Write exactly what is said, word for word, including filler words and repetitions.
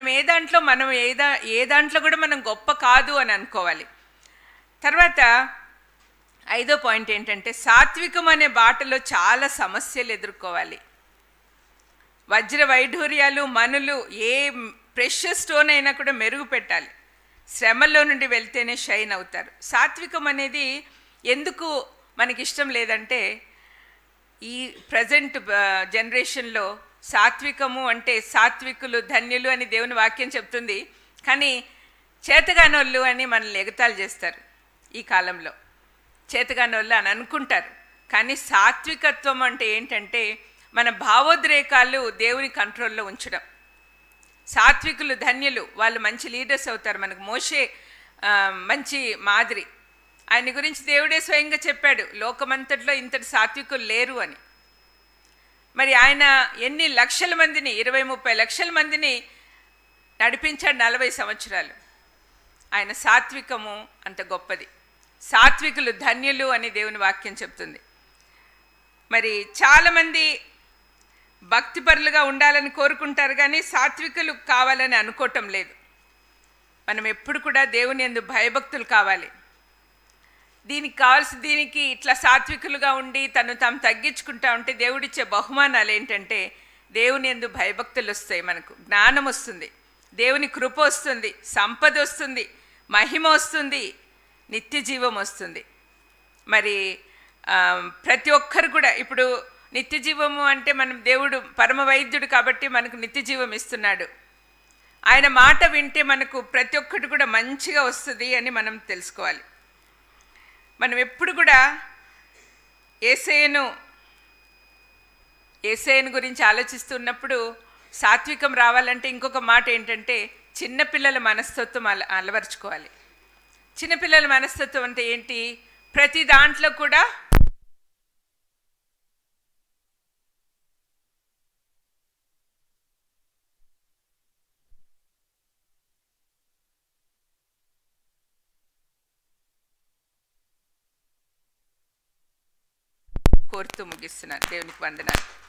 ఏ దాంట్లో మనం ఏ దా ఏ దాంట్లో కూడా మనం గొప్ప కాదు అని అనుకోవాలి. తర్వాత ఐదో పాయింట్ ఏంటంటే సాత్వికం అనే బాటలో చాలా సమస్యలు ఎదుర్కోవాలి. వజ్ర వైఢూర్యాలు మనులు ఏ ప్రెషర్ స్టోన్ అయినా కూడా మెరుగు పెట్టాలి. శ్రమల్లో నుండి వెళ్తేనే షైన్ అవుతారు. సాత్వికం అనేది ఎందుకు మనకి ఇష్టం లేదంటే ఈ ప్రజెంట్ జనరేషన్లో సాత్వికము అంటే సాత్వికులు ధన్యులు అని దేవుని వాక్యం చెప్తుంది, కానీ చేతగానోళ్ళు అని మనల్ని ఎగతాళి చేస్తారు. ఈ కాలంలో చేతగానోళ్ళు అని అనుకుంటారు, కానీ సాత్వికత్వం అంటే ఏంటంటే మన భావోద్రేకాలు దేవుని కంట్రోల్లో ఉంచడం. సాత్వికులు ధన్యులు, వాళ్ళు మంచి లీడర్స్ అవుతారు. మనకు మోషే మంచి మాదిరి. ఆయన గురించి దేవుడే స్వయంగా చెప్పాడు, లోకమంతట్లో ఇంతటి సాత్వికులు లేరు అని. మరి ఆయన ఎన్ని లక్షల మందిని, ఇరవై ముప్పై లక్షల మందిని నడిపించాడు నలభై సంవత్సరాలు. ఆయన సాత్వికము అంత గొప్పది. సాత్వికులు ధన్యులు అని దేవుని వాక్యం చెప్తుంది. మరి చాలామంది భక్తిపరులుగా ఉండాలని కోరుకుంటారు, కానీ సాత్వికులు కావాలని అనుకోవటం లేదు. మనం ఎప్పుడు కూడా దేవుని యందు భయభక్తులు కావాలి. దీనికి కావాల్సి దీనికి ఇట్లా సాత్వికులుగా ఉండి తను తాము తగ్గించుకుంటా ఉంటే దేవుడిచ్చే బహుమానాలు ఏంటంటే దేవుని యందు భయభక్తులు వస్తాయి, మనకు జ్ఞానం వస్తుంది, దేవుని కృప వస్తుంది, సంపద వస్తుంది, మహిమ వస్తుంది, నిత్య జీవం వస్తుంది. మరి ప్రతి ఒక్కరు కూడా ఇప్పుడు నిత్య జీవము అంటే మనం దేవుడు పరమ వైద్యుడు కాబట్టి మనకు నిత్య జీవం ఇస్తున్నాడు. ఆయన మాట వింటే మనకు ప్రతి ఒక్కటి కూడా మంచిగా వస్తుంది అని మనం తెలుసుకోవాలి. మనం ఎప్పుడు కూడా యేసయ్యను యేసయ్యను గురించి ఆలోచిస్తున్నప్పుడు సాత్వికం రావాలంటే ఇంకొక మాట ఏంటంటే చిన్నపిల్లల మనస్తత్వం అల అలవర్చుకోవాలి. చిన్నపిల్లల మనస్తత్వం అంటే ఏంటి? ప్రతి దాంట్లో కూడా కోరుతూ ముగిస్తున్నాను. దేవునికి వందనాలు.